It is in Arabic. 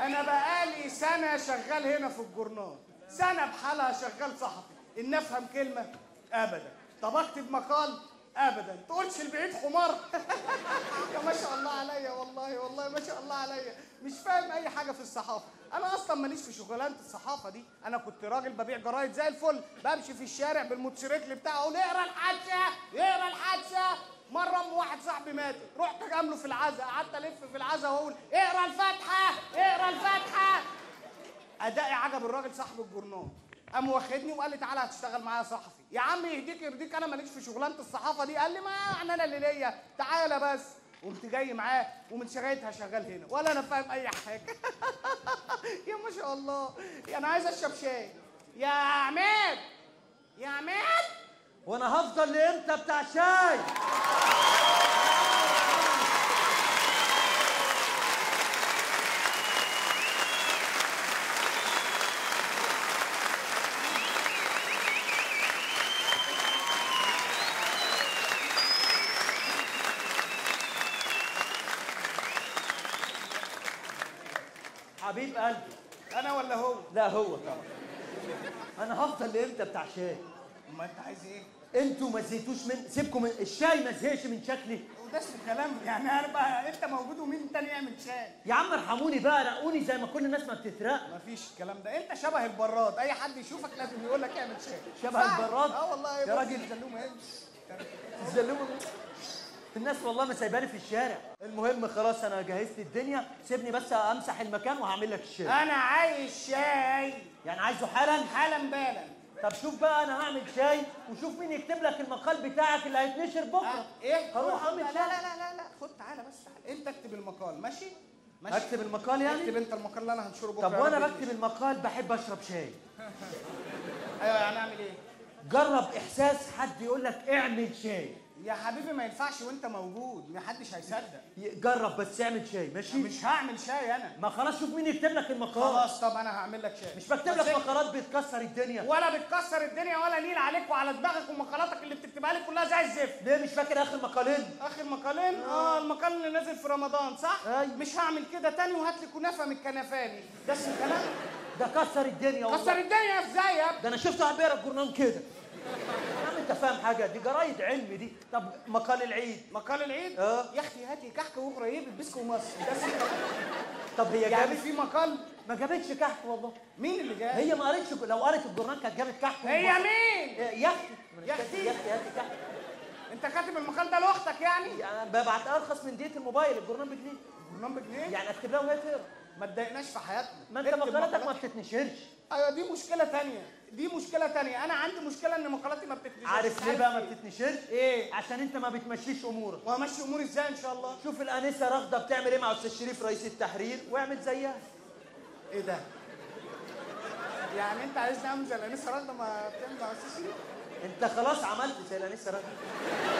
انا بقالي سنه شغال هنا في الجورنال، سنه بحالها شغال صحفي، ان افهم كلمه ابدا، طب اكتب مقال ابدا، تقولش البعيد حمار. يا ما شاء الله عليا، والله ما شاء الله عليا، مش فاهم اي حاجه في الصحافه. انا اصلا ماليش في شغلانه الصحافه دي، انا كنت راجل ببيع جرايد زي الفل، بمشي في الشارع بالموتوسيكل بتاعه اقول اقرا الحادثه اقرا الحادثه. مره ام واحد صاحبي مات، رحت اجامله في العزا، قعدت الف في العزا واقول اقرا الفاتحه اقرا الفاتحه. ادائي عجب الراجل صاحب الجورنال، قام واخدني وقال لي تعالى هتشتغل معايا صحفي. يا عم يهديك يرضيك، انا ماليش في شغلانه الصحافه دي. قال لي ما يعني انا اللي ليا، تعالى بس. قمت جاي معاه ومن شغايتها شغال هنا ولا انا فاهم اي حاجه. يا ما شاء الله، انا عايز اشرب شاي. يا عماد يا عماد، وانا هفضل لامتى بتاع شاي؟ حبيب قلبي. انا ولا هو؟ لا هو طبعا. انا هفضل لامتى بتاع شاي؟ ما انت عايز ايه؟ انتوا ما زهقتوش من سيبكم من الشاي، ما زهقش من شكلي؟ وده اسمه كلام يعني؟ انا بقى انت موجود ومين تاني يعمل شاي؟ يا عم ارحموني بقى، رقوني زي ما كل الناس ما بتترق. مفيش الكلام ده، انت شبه البراد، اي حد يشوفك لازم يقول لك اعمل شاي. شبه البراد؟ اه والله يا راجل. الزلومه ايه؟ الزلومه الناس والله ما سايباني في الشارع. المهم خلاص انا جهزت الدنيا، سيبني بس امسح المكان وهعمل لك الشاي. انا عايز شاي. يعني عايزه حالا؟ حالا بالا. طب شوف بقى، انا هعمل شاي وشوف مين يكتب لك المقال بتاعك اللي هيتنشر بكره. ايه؟ هروح اعمل شاي. لا خد تعالى بس تعالى. انت اكتب المقال ماشي؟ اكتب المقال يعني؟ اكتب انت المقال اللي انا هنشره بكره. طب وانا بكتب المقال بحب اشرب شاي. ايوه يعني اعمل ايه؟ جرب احساس حد يقول لك اعمل شاي. يا حبيبي ما ينفعش وانت موجود، محدش هيصدق. جرب بس اعمل شاي ماشي؟ مش هعمل شاي انا. ما خلاص شوف مين يكتب لك المقال. خلاص طب انا هعمل لك شاي. مش بكتب لك مقالات بتكسر الدنيا. ولا بتكسر الدنيا ولا نيل عليك وعلى دماغك، ومقالاتك اللي بتكتبها لي كلها زي الزفت. ليه مش فاكر اخر مقالين؟ اخر مقالين؟ المقال اللي نازل في رمضان صح؟ أيوة. مش هعمل كده تاني، وهات لي كنافه من الكنفاني. ده اسمه كلام؟ ده كسر الدنيا والله. كسر الدنيا ازاي يا ابني؟ ده انا شفت واحد بيقرا الجورنال كده. يا عم انت فاهم حاجه؟ دي جرايد علمي دي. طب مقال العيد؟ مقال العيد؟ يا اختي هاتي كحك وغريب البسكو ومصر. ده اسمه. طب هي يعني جابت في مقال؟ ما جابتش كحك والله. مين اللي جاب؟ هي ما قريتش، لو قريت الجورنال كانت جابت كحك. هي مين؟ يا اختي يا اختي يا اختي هاتي كحك. انت كاتب المقال ده لاختك يعني؟ يعني ببعت ارخص من دقيقه الموبايل، الجورنال بجنيه. الجورنال بجنيه؟ يعني اكتب لها وهي تقرا. ما تضايقناش في حياتنا. ما انت مقالاتك ما بتتنشرش. ايوه دي مشكله تانية، دي مشكله تانية. انا عندي مشكله ان مقالاتي ما بتتنشرش. عارف ليه بقى ما بتتنشرش؟ ايه؟ عشان انت ما بتمشيش امورك. وهمشي اموري ازاي ان شاء الله؟ شوف الانسه رغده بتعمل ايه مع استاذ شريف رئيس التحرير واعمل زيها. ايه ده؟ يعني انت عايزني اعمل زي الانسه رغده ما بتعمل مع استاذ شريف؟ انت خلاص عملت زي الانسه رغده.